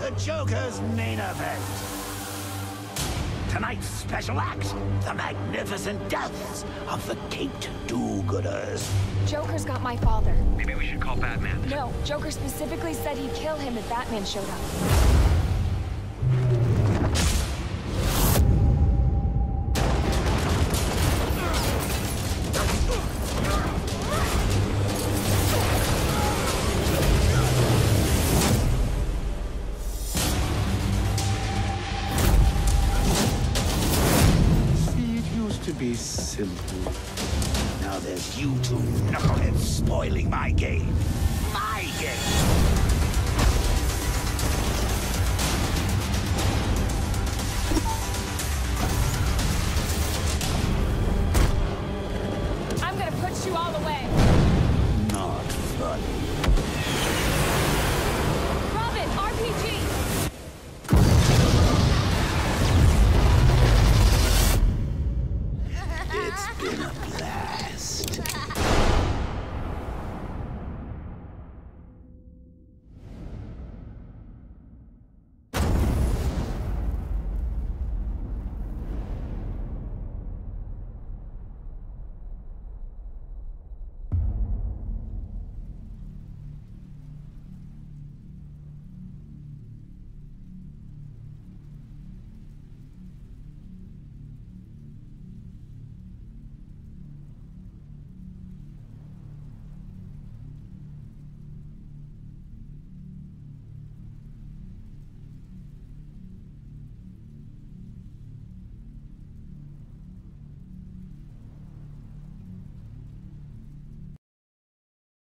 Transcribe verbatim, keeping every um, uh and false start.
to Joker's main event. Tonight's special act, the magnificent deaths of the Caped Do-Gooders. Joker's got my father. Maybe we should call Batman. No, Joker specifically said he'd kill him if Batman showed up. To be simple. Now there's you two knuckleheads spoiling my game. My game!